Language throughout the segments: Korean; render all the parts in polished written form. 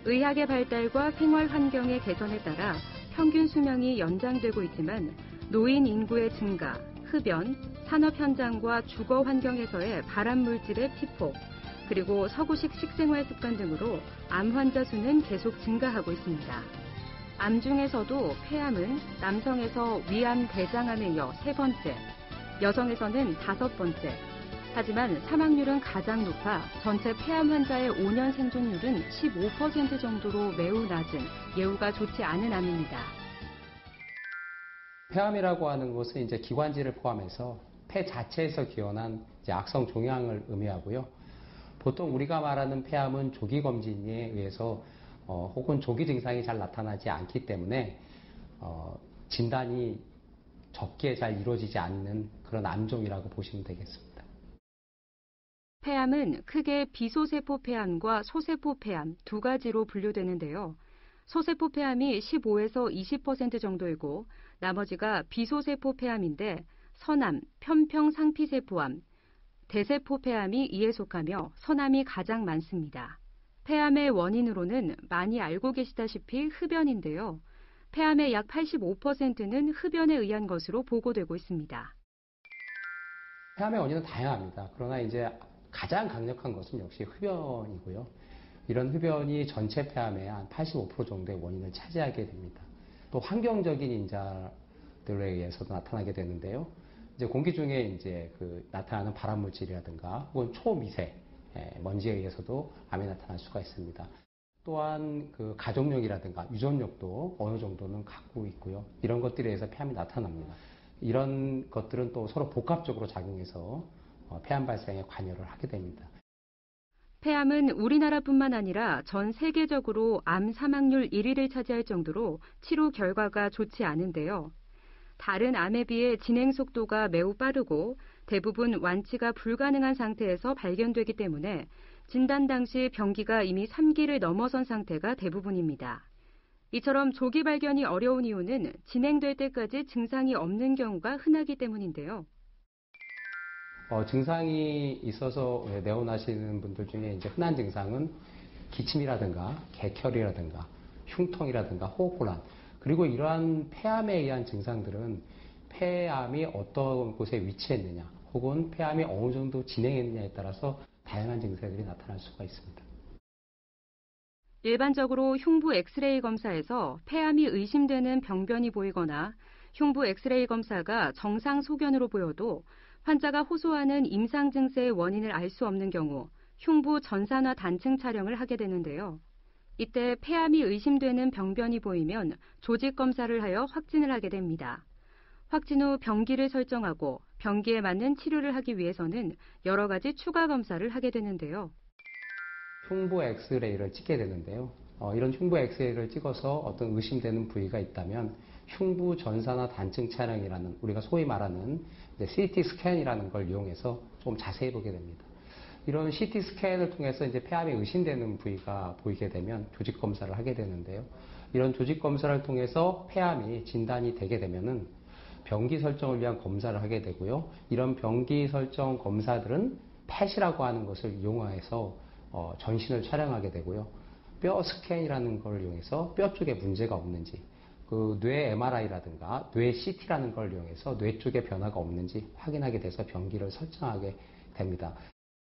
의학의 발달과 생활 환경의 개선에 따라 평균 수명이 연장되고 있지만 노인 인구의 증가, 흡연, 산업 현장과 주거 환경에서의 발암 물질의 피폭, 그리고 서구식 식생활 습관 등으로 암 환자 수는 계속 증가하고 있습니다. 암 중에서도 폐암은 남성에서 위암 대장암에 이어 세 번째, 여성에서는 다섯 번째. 하지만 사망률은 가장 높아 전체 폐암 환자의 5년 생존율은 15% 정도로 매우 낮은 예후가 좋지 않은 암입니다. 폐암이라고 하는 것은 이제 기관지를 포함해서 폐 자체에서 기원한 악성 종양을 의미하고요. 보통 우리가 말하는 폐암은 조기 검진에 의해서 혹은 조기 증상이 잘 나타나지 않기 때문에 진단이 적게 잘 이루어지지 않는 그런 암종이라고 보시면 되겠습니다. 폐암은 크게 비소세포 폐암과 소세포 폐암 두 가지로 분류되는데요. 소세포 폐암이 15에서 20% 정도이고 나머지가 비소세포 폐암인데 선암, 편평 상피세포암, 대세포 폐암이 이에 속하며 선암이 가장 많습니다. 폐암의 원인으로는 많이 알고 계시다시피 흡연인데요. 폐암의 약 85%는 흡연에 의한 것으로 보고되고 있습니다. 폐암의 원인은 다양합니다. 그러나 이제 가장 강력한 것은 역시 흡연이고요. 이런 흡연이 전체 폐암의 한 85% 정도의 원인을 차지하게 됩니다. 또 환경적인 인자들에 의해서도 나타나게 되는데요. 이제 공기 중에 이제 나타나는 발암 물질이라든가 혹은 초미세 먼지에 의해서도 암이 나타날 수가 있습니다. 또한 가족력이라든가 유전력도 어느 정도는 갖고 있고요. 이런 것들에 의해서 폐암이 나타납니다. 이런 것들은 또 서로 복합적으로 작용해서 폐암 발생에 관여를 하게 됩니다. 폐암은 우리나라뿐만 아니라 전 세계적으로 암 사망률 1위를 차지할 정도로 치료 결과가 좋지 않은데요. 다른 암에 비해 진행 속도가 매우 빠르고 대부분 완치가 불가능한 상태에서 발견되기 때문에 진단 당시 병기가 이미 3기를 넘어선 상태가 대부분입니다. 이처럼 조기 발견이 어려운 이유는 진행될 때까지 증상이 없는 경우가 흔하기 때문인데요. 증상이 있어서 내원하시는 분들 중에 이제 흔한 증상은 기침이라든가 객혈이라든가 흉통이라든가 호흡곤란, 그리고 이러한 폐암에 의한 증상들은 폐암이 어떤 곳에 위치했느냐 혹은 폐암이 어느 정도 진행했느냐에 따라서 다양한 증상들이 나타날 수가 있습니다. 일반적으로 흉부 엑스레이 검사에서 폐암이 의심되는 병변이 보이거나 흉부 엑스레이 검사가 정상 소견으로 보여도 환자가 호소하는 임상 증세의 원인을 알 수 없는 경우 흉부 전산화 단층 촬영을 하게 되는데요. 이때 폐암이 의심되는 병변이 보이면 조직 검사를 하여 확진을 하게 됩니다. 확진 후 병기를 설정하고 병기에 맞는 치료를 하기 위해서는 여러 가지 추가 검사를 하게 되는데요. 흉부 엑스레이를 찍게 되는데요. 이런 흉부 엑스레이를 찍어서 어떤 의심되는 부위가 있다면 흉부 전산화 단층 촬영이라는 우리가 소위 말하는 CT 스캔이라는 걸 이용해서 좀 자세히 보게 됩니다. 이런 CT 스캔을 통해서 이제 폐암이 의심되는 부위가 보이게 되면 조직 검사를 하게 되는데요. 이런 조직 검사를 통해서 폐암이 진단이 되게 되면은 병기 설정을 위한 검사를 하게 되고요. 이런 병기 설정 검사들은 펫이라고 하는 것을 이용해서 전신을 촬영하게 되고요. 뼈 스캔이라는 걸 이용해서 뼈 쪽에 문제가 없는지, 뇌 MRI라든가 뇌 CT라는 걸 이용해서 뇌 쪽에 변화가 없는지 확인하게 돼서 병기를 설정하게 됩니다.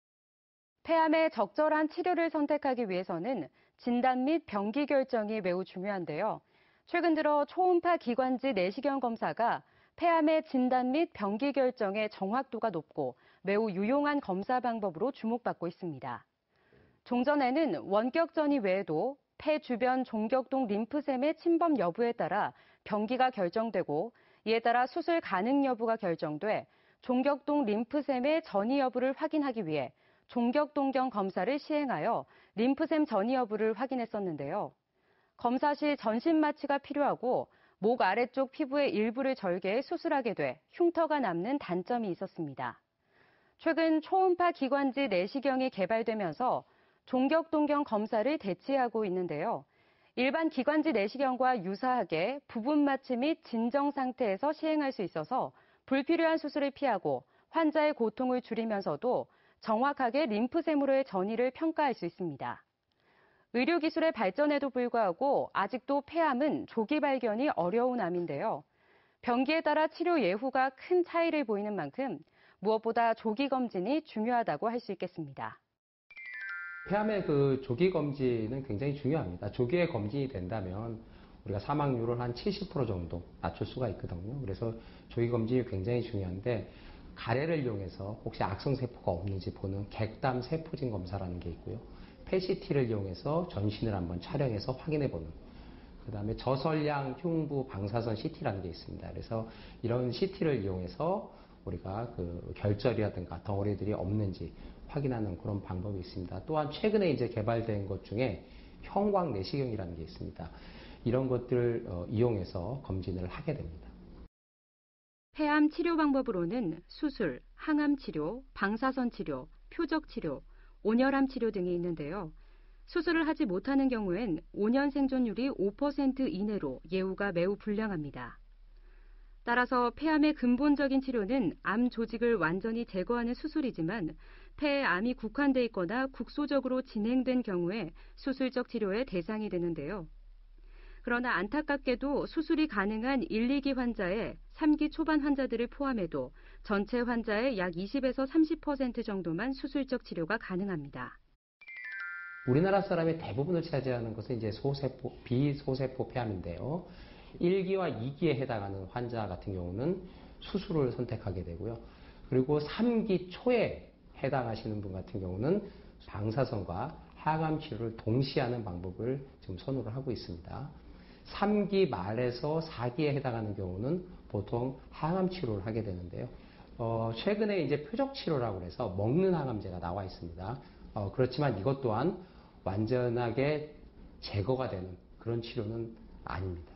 폐암의 적절한 치료를 선택하기 위해서는 진단 및 병기 결정이 매우 중요한데요. 최근 들어 초음파 기관지 내시경 검사가 폐암의 진단 및 병기 결정의 정확도가 높고 매우 유용한 검사 방법으로 주목받고 있습니다. 종전에는 원격 전이 외에도 폐 주변 종격동 림프샘의 침범 여부에 따라 병기가 결정되고 이에 따라 수술 가능 여부가 결정돼 종격동 림프샘의 전이 여부를 확인하기 위해 종격동경 검사를 시행하여 림프샘 전이 여부를 확인했었는데요. 검사 시 전신 마취가 필요하고 목 아래쪽 피부의 일부를 절개해 수술하게 돼 흉터가 남는 단점이 있었습니다. 최근 초음파 기관지 내시경이 개발되면서 종격동경 검사를 대체하고 있는데요. 일반 기관지 내시경과 유사하게 부분 마취 및 진정 상태에서 시행할 수 있어서 불필요한 수술을 피하고 환자의 고통을 줄이면서도 정확하게 림프샘으로의 전이를 평가할 수 있습니다. 의료기술의 발전에도 불구하고 아직도 폐암은 조기 발견이 어려운 암인데요. 병기에 따라 치료 예후가 큰 차이를 보이는 만큼 무엇보다 조기 검진이 중요하다고 할 수 있겠습니다. 폐암의 그 조기 검진은 굉장히 중요합니다. 조기에 검진이 된다면 우리가 사망률을 한 70% 정도 낮출 수가 있거든요. 그래서 조기 검진이 굉장히 중요한데 가래를 이용해서 혹시 악성세포가 없는지 보는 객담 세포진 검사라는 게 있고요. PET-CT를 이용해서 전신을 한번 촬영해서 확인해 보는 그 다음에 저설량 흉부 방사선 CT라는 게 있습니다. 그래서 이런 CT를 이용해서 우리가 그 결절이라든가 덩어리들이 없는지 확인하는 그런 방법이 있습니다. 또한 최근에 이제 개발된 것 중에 형광 내시경이라는 게 있습니다. 이런 것들을 이용해서 검진을 하게 됩니다. 폐암 치료 방법으로는 수술, 항암 치료, 방사선 치료, 표적 치료, 온열암 치료 등이 있는데요. 수술을 하지 못하는 경우엔 5년 생존율이 5% 이내로 예후가 매우 불량합니다. 따라서 폐암의 근본적인 치료는 암 조직을 완전히 제거하는 수술이지만 폐에 암이 국한돼 있거나 국소적으로 진행된 경우에 수술적 치료의 대상이 되는데요. 그러나 안타깝게도 수술이 가능한 1, 2기 환자에 3기 초반 환자들을 포함해도 전체 환자의 약 20에서 30% 정도만 수술적 치료가 가능합니다. 우리나라 사람의 대부분을 차지하는 것은 이제 소세포, 비소세포 폐암인데요. 1기와 2기에 해당하는 환자 같은 경우는 수술을 선택하게 되고요. 그리고 3기 초에 해당하시는 분 같은 경우는 방사선과 항암 치료를 동시에 하는 방법을 지금 선호를 하고 있습니다. 3기 말에서 4기에 해당하는 경우는 보통 항암 치료를 하게 되는데요. 최근에 이제 표적 치료라고 해서 먹는 항암제가 나와 있습니다. 그렇지만 이것 또한 완전하게 제거가 되는 그런 치료는 아닙니다.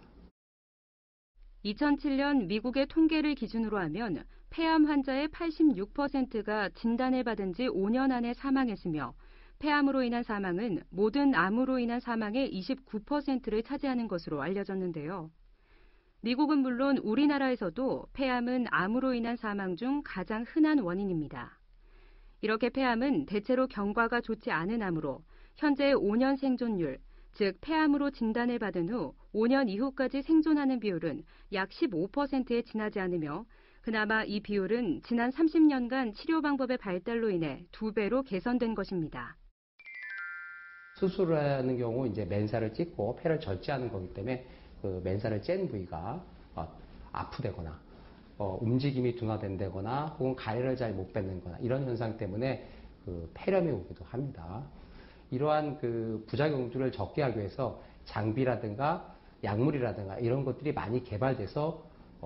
2007년 미국의 통계를 기준으로 하면 폐암 환자의 86%가 진단을 받은 지 5년 안에 사망했으며 폐암으로 인한 사망은 모든 암으로 인한 사망의 29%를 차지하는 것으로 알려졌는데요. 미국은 물론 우리나라에서도 폐암은 암으로 인한 사망 중 가장 흔한 원인입니다. 이렇게 폐암은 대체로 경과가 좋지 않은 암으로 현재 5년 생존율, 즉 폐암으로 진단을 받은 후 5년 이후까지 생존하는 비율은 약 15%에 지나지 않으며 그나마 이 비율은 지난 30년간 치료 방법의 발달로 인해 2배로 개선된 것입니다. 수술을 하는 경우 이제 맨살을 찢고 폐를 절제하는 거기 때문에 그 맨살을 짠 부위가 아프다거나 움직임이 둔화된다거나 혹은 가래를 잘 못 뱉는거나 이런 현상 때문에 그 폐렴이 오기도 합니다. 이러한 그 부작용들을 적게 하기 위해서 장비라든가 약물이라든가 이런 것들이 많이 개발돼서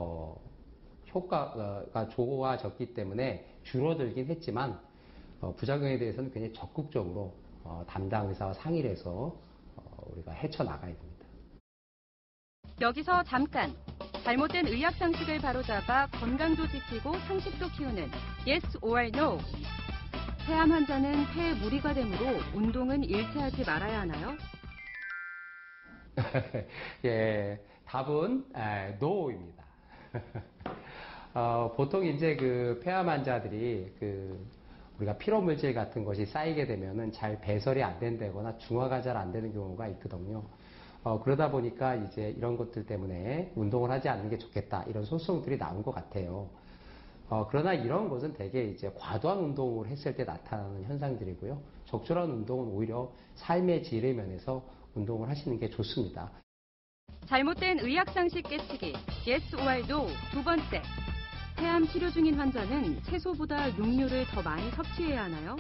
효과가 좋아졌기 때문에 줄어들긴 했지만 부작용에 대해서는 굉장히 적극적으로 담당 의사와 상의를 해서 우리가 헤쳐나가야 됩니다. 여기서 잠깐! 잘못된 의학 상식을 바로잡아 건강도 지키고 상식도 키우는 Yes or No. 폐암 환자는 폐에 무리가 되므로 운동은 일체하지 말아야 하나요? 예, 답은 NO입니다. 보통 이제 그 폐암 환자들이 우리가 피로 물질 같은 것이 쌓이게 되면은 잘 배설이 안 된다거나 중화가 잘 안 되는 경우가 있거든요. 그러다 보니까 이제 이런 것들 때문에 운동을 하지 않는 게 좋겠다 이런 소송들이 나온 것 같아요. 그러나 이런 것은 대개 이제 과도한 운동을 했을 때 나타나는 현상들이고요. 적절한 운동은 오히려 삶의 질의 면에서 운동을 하시는 게 좋습니다. 잘못된 의학 상식 깨치기 Yes or No 두 번째. 폐암 치료 중인 환자는 채소보다 육류를 더 많이 섭취해야 하나요?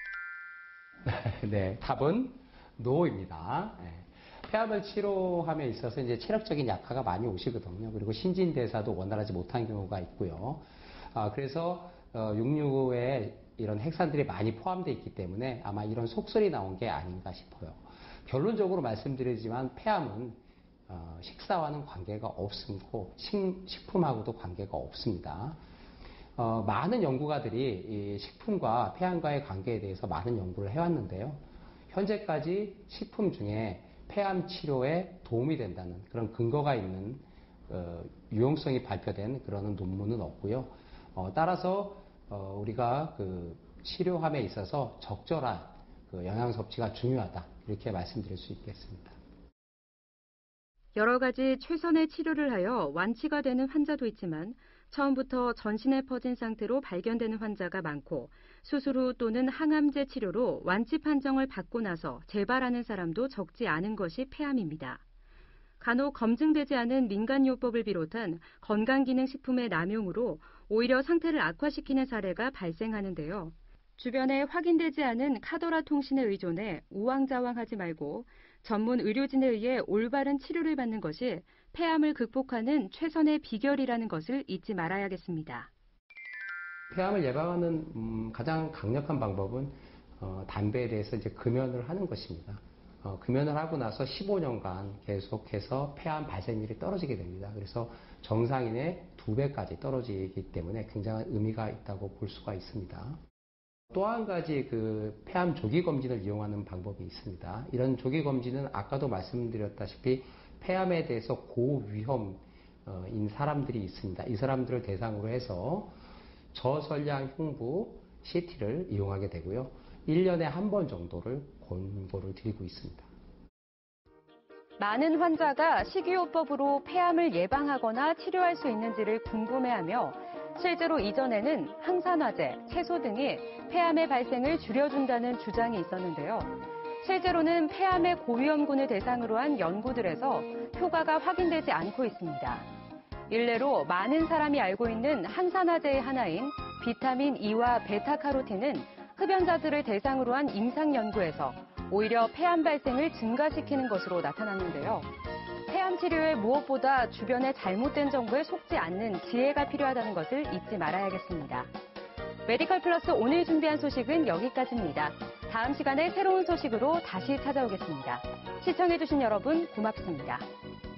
네, 답은 NO입니다. 폐암을 치료함에 있어서 이제 체력적인 약화가 많이 오시거든요. 그리고 신진대사도 원활하지 못한 경우가 있고요. 그래서 육류에 이런 핵산들이 많이 포함되어 있기 때문에 아마 이런 속설이 나온 게 아닌가 싶어요. 결론적으로 말씀드리지만 폐암은 식사와는 관계가 없고 식품하고도 관계가 없습니다. 많은 연구가들이 이 식품과 폐암과의 관계에 대해서 많은 연구를 해왔는데요. 현재까지 식품 중에 폐암 치료에 도움이 된다는 그런 근거가 있는 유용성이 발표된 그런 논문은 없고요. 따라서 우리가 그 치료함에 있어서 적절한 그 영양 섭취가 중요하다 이렇게 말씀드릴 수 있겠습니다. 여러 가지 최선의 치료를 하여 완치가 되는 환자도 있지만 처음부터 전신에 퍼진 상태로 발견되는 환자가 많고 수술 후 또는 항암제 치료로 완치 판정을 받고 나서 재발하는 사람도 적지 않은 것이 폐암입니다. 간혹 검증되지 않은 민간요법을 비롯한 건강기능식품의 남용으로 오히려 상태를 악화시키는 사례가 발생하는데요. 주변에 확인되지 않은 카더라 통신에 의존해 우왕좌왕하지 말고 전문 의료진에 의해 올바른 치료를 받는 것이 폐암을 극복하는 최선의 비결이라는 것을 잊지 말아야겠습니다. 폐암을 예방하는 가장 강력한 방법은 담배에 대해서 이제 금연을 하는 것입니다. 금연을 하고 나서 15년간 계속해서 폐암 발생률이 떨어지게 됩니다. 그래서 정상인의 2배까지 떨어지기 때문에 굉장한 의미가 있다고 볼 수가 있습니다. 또 한 가지 폐암 조기 검진을 이용하는 방법이 있습니다. 이런 조기 검진은 아까도 말씀드렸다시피 폐암에 대해서 고위험인 사람들이 있습니다. 이 사람들을 대상으로 해서 저선량 흉부 CT를 이용하게 되고요. 1년에 한 번 정도를 권고를 드리고 있습니다. 많은 환자가 식이요법으로 폐암을 예방하거나 치료할 수 있는지를 궁금해하며 실제로 이전에는 항산화제, 채소 등이 폐암의 발생을 줄여준다는 주장이 있었는데요. 실제로는 폐암의 고위험군을 대상으로 한 연구들에서 효과가 확인되지 않고 있습니다. 일례로 많은 사람이 알고 있는 항산화제의 하나인 비타민 E와 베타카로틴은 흡연자들을 대상으로 한 임상 연구에서 오히려 폐암 발생을 증가시키는 것으로 나타났는데요. 폐암 치료에 무엇보다 주변의 잘못된 정보에 속지 않는 지혜가 필요하다는 것을 잊지 말아야겠습니다. 메디컬 플러스 오늘 준비한 소식은 여기까지입니다. 다음 시간에 새로운 소식으로 다시 찾아오겠습니다. 시청해주신 여러분 고맙습니다.